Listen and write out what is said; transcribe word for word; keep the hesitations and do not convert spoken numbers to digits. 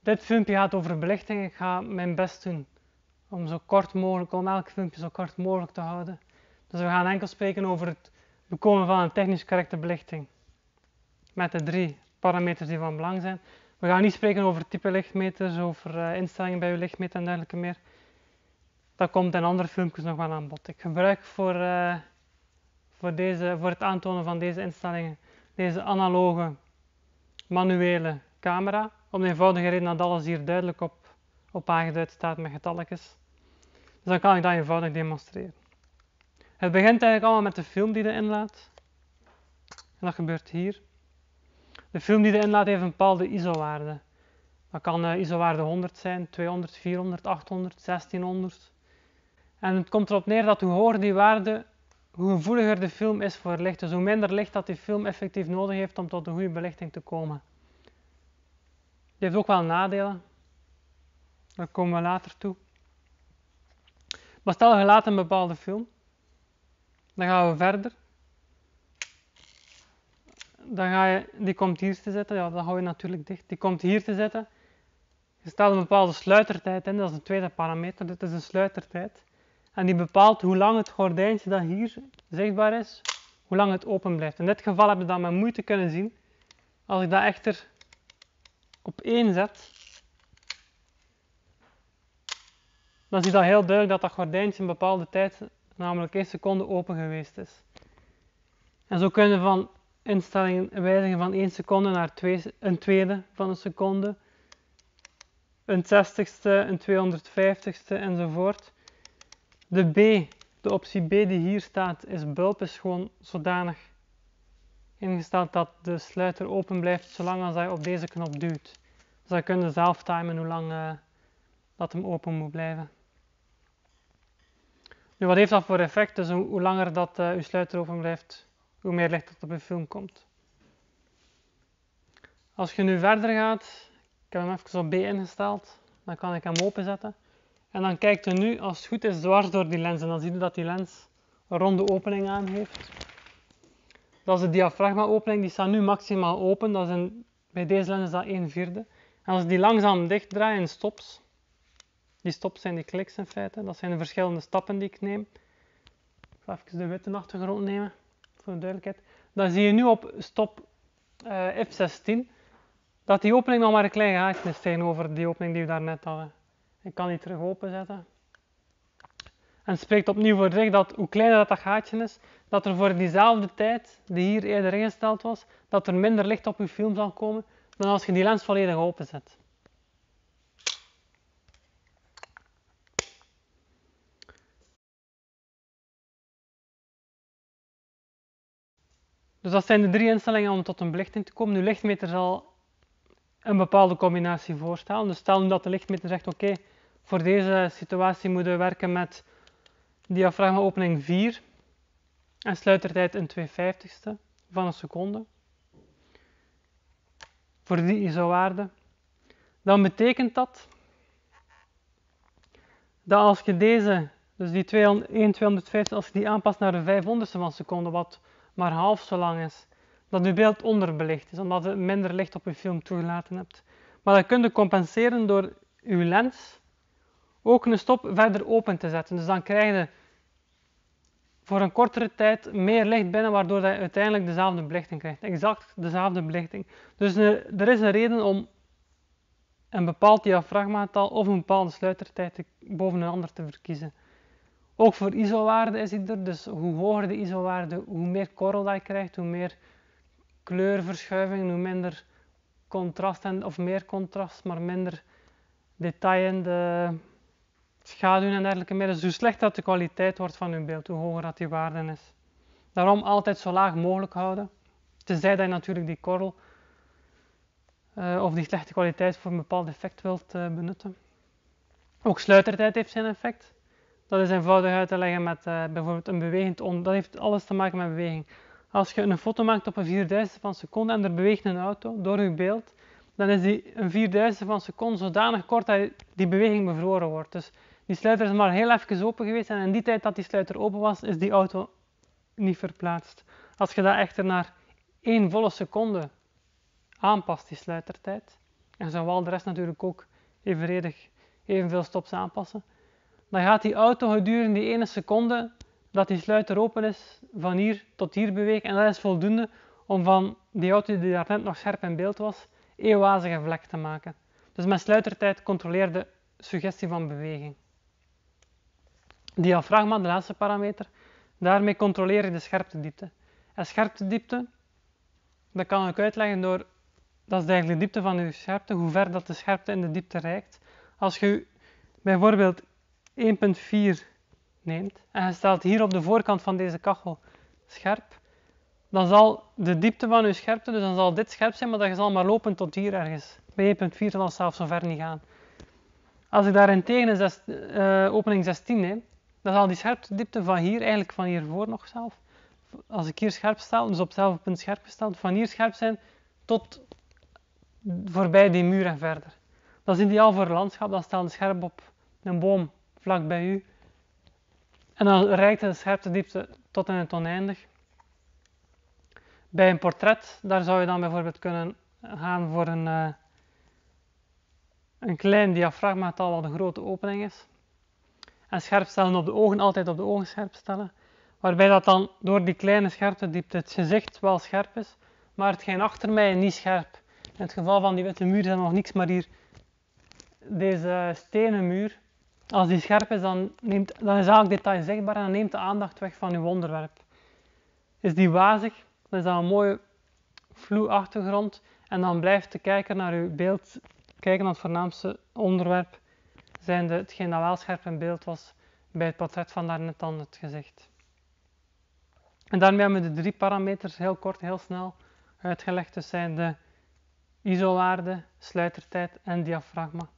Dit filmpje gaat over belichting. Ik ga mijn best doen om zo kort mogelijk, om elk filmpje zo kort mogelijk te houden. Dus we gaan enkel spreken over het bekomen van een technisch correcte belichting. Met de drie parameters die van belang zijn. We gaan niet spreken over type lichtmeters, over uh, instellingen bij uw lichtmeter en dergelijke meer. Dat komt in andere filmpjes nog wel aan bod. Ik gebruik voor, uh, voor, deze, voor het aantonen van deze instellingen deze analoge manuele camera. Om de eenvoudige reden dat alles hier duidelijk op, op aangeduid staat met getalletjes. Dus dan kan ik dat eenvoudig demonstreren. Het begint eigenlijk allemaal met de film die erin laat. En dat gebeurt hier. De film die erin laat heeft een bepaalde I S O-waarde. Dat kan uh, I S O-waarde honderd zijn, tweehonderd, vierhonderd, achthonderd, zestienhonderd. En het komt erop neer dat hoe hoger die waarde, hoe gevoeliger de film is voor licht. Dus hoe minder licht dat die film effectief nodig heeft om tot een goede belichting te komen. Die heeft ook wel nadelen. Daar komen we later toe. Maar stel je laat een bepaalde film. Dan gaan we verder. Dan ga je, die komt hier te zitten. Ja, dan hou je natuurlijk dicht. Die komt hier te zitten. Je stelt een bepaalde sluitertijd in. Dat is een tweede parameter. Dit is een sluitertijd. En die bepaalt hoe lang het gordijntje dat hier zichtbaar is, hoe lang het open blijft. In dit geval heb je dat met moeite kunnen zien. Als ik dat echter op één zet, dan zie je dat heel duidelijk dat dat gordijntje een bepaalde tijd, namelijk één seconde, open geweest is. En zo kunnen we van instellingen wijzigen van één seconde naar twee, een tweede van een seconde, een zestigste, een tweehonderdvijftigste enzovoort. De B, de optie B die hier staat, is bulb, is gewoon zodanig ingesteld dat de sluiter open blijft zolang als hij op deze knop duwt. Dus dan kun je zelf timen hoe lang uh, dat hem open moet blijven. Nu, wat heeft dat voor effect? Dus hoe, hoe langer dat uh, uw sluiter open blijft, hoe meer licht dat op uw film komt. Als je nu verder gaat, ik heb hem even op B ingesteld, dan kan ik hem openzetten. En dan kijkt u nu, als het goed is, dwars door die lens. En dan zie je dat die lens een ronde opening aan heeft. Dat is de diafragma-opening, die staat nu maximaal open. Dat is een, bij deze lens is dat een vierde. En als ik die langzaam dicht draai in stops, die stops zijn die kliks in feite, dat zijn de verschillende stappen die ik neem. Ik ga even de witte achtergrond nemen, voor de duidelijkheid. Dan zie je nu op stop uh, F zestien, dat die opening nog maar een klein gaatje is tegenover die opening die we daarnet hadden. Ik kan die terug openzetten. En het spreekt opnieuw voor zich dat hoe kleiner dat, dat gaatje is, dat er voor diezelfde tijd, die hier eerder ingesteld was, dat er minder licht op uw film zal komen dan als je die lens volledig openzet. Dus dat zijn de drie instellingen om tot een belichting te komen. Nu, lichtmeter zal een bepaalde combinatie voorstellen. Dus stel nu dat de lichtmeter zegt, oké, okay, voor deze situatie moeten we werken met diafragma opening vier en sluitertijd een twee vijftigste van een seconde. Voor die I S O-waarde. Dan betekent dat dat als je deze, dus die één tweehonderdvijftig, als je die aanpast naar de vijfhonderdste van een seconde, wat maar half zo lang is, dat je beeld onderbelicht is, omdat je minder licht op je film toegelaten hebt. Maar dat kun je compenseren door je lens ook een stop verder open te zetten. Dus dan krijg je voor een kortere tijd meer licht binnen, waardoor je uiteindelijk dezelfde belichting krijgt. Exact dezelfde belichting. Dus er is een reden om een bepaald diafragmagetal of een bepaalde sluitertijd te, boven een ander te verkiezen. Ook voor I S O-waarde is die er, dus hoe hoger de I S O-waarde, hoe meer korrel dat je krijgt, hoe meer kleurverschuiving, hoe minder contrast, en, of meer contrast, maar minder detail in de schaduwen en dergelijke meer. Dus hoe slechter dat de kwaliteit wordt van uw beeld, hoe hoger dat die waarde is. Daarom altijd zo laag mogelijk houden, tenzij dat je natuurlijk die korrel uh, of die slechte kwaliteit voor een bepaald effect wilt uh, benutten. Ook sluitertijd heeft zijn effect. Dat is eenvoudig uit te leggen met uh, bijvoorbeeld een bewegend on. Dat heeft alles te maken met beweging. Als je een foto maakt op een vierduizendste van een seconde en er beweegt een auto door je beeld, dan is die een vierduizendste van een seconde zodanig kort dat die beweging bevroren wordt. Dus die sluiter is maar heel even open geweest en in die tijd dat die sluiter open was, is die auto niet verplaatst. Als je dat echter naar één volle seconde aanpast, die sluitertijd, en zou wel de rest natuurlijk ook evenredig evenveel stops aanpassen, dan gaat die auto gedurende die ene seconde dat die sluiter open is, van hier tot hier bewegen. En dat is voldoende om van die auto die daarnet nog scherp in beeld was, eeuwazige vlek te maken. Dus met sluitertijd controleer de suggestie van beweging. Diafragma, de laatste parameter, daarmee controleer je de scherptediepte. En scherptediepte, dat kan ik uitleggen door, dat is eigenlijk de diepte van je scherpte, hoe ver dat de scherpte in de diepte reikt. Als je bijvoorbeeld één komma vier neemt en je stelt hier op de voorkant van deze kachel scherp, dan zal de diepte van je scherpte, dus dan zal dit scherp zijn, maar dat zal maar lopen tot hier ergens. Bij één komma vier zal het zelfs zo ver niet gaan. Als ik daarentegen een zes, uh, opening zestien neem, dan zal die scherptediepte van hier, eigenlijk van hiervoor nog zelf, als ik hier scherp stel, dus op hetzelfde punt scherp gesteld, van hier scherp zijn tot voorbij die muur en verder. Dat is ideaal voor een landschap, dan stel je scherp op een boom vlak bij u. En dan reikt de scherptediepte tot in het oneindig. Bij een portret, daar zou je dan bijvoorbeeld kunnen gaan voor een, uh, een klein diafragmagetal wat een grote opening is. En scherp stellen op de ogen, altijd op de ogen scherp stellen. Waarbij dat dan door die kleine scherptediepte het gezicht wel scherp is, maar hetgeen achter mij niet scherp. In het geval van die witte muur is er nog niks, maar hier deze stenen muur, als die scherp is, dan, neemt, dan is elk detail zichtbaar en dan neemt de aandacht weg van uw onderwerp. Is die wazig, dan is dat een mooie vloe achtergrond en dan blijft de kijker naar uw beeld kijken naar het voornaamste onderwerp, zijnde hetgeen dat wel scherp in beeld was bij het portret van daarnet dan het gezicht. En daarmee hebben we de drie parameters heel kort, heel snel uitgelegd. Dus zijn de I S O-waarde, sluitertijd en diafragma.